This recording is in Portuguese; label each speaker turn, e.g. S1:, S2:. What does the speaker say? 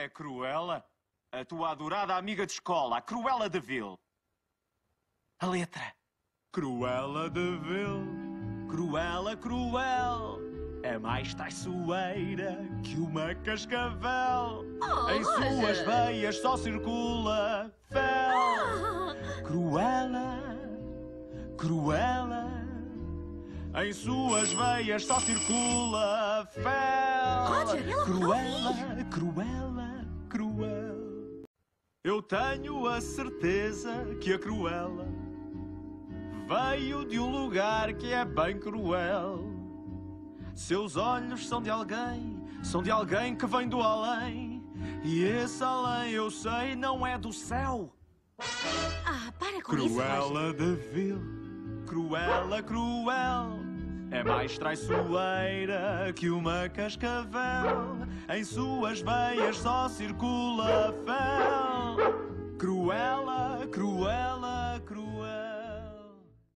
S1: é Cruella? A tua adorada amiga de escola, a Cruella de Vil. A letra. Cruella de Vil, Cruella cruel, é mais traiçoeira que uma cascavel. Em suas veias só circula fel. Cruella, Cruella, em suas veias só circula fel.
S2: Roger, ela
S1: Cruella, Cruella, cruel. Eu tenho a certeza que a Cruella veio de um lugar que é bem cruel. Seus olhos são de alguém que vem do além. E esse além, eu sei, não é do céu.
S2: Ah, para com isso, Roger.
S1: Cruella de Vil, Cruella cruel, é mais traiçoeira que uma cascavel. Em suas veias só circula fel. Cruella, Cruella,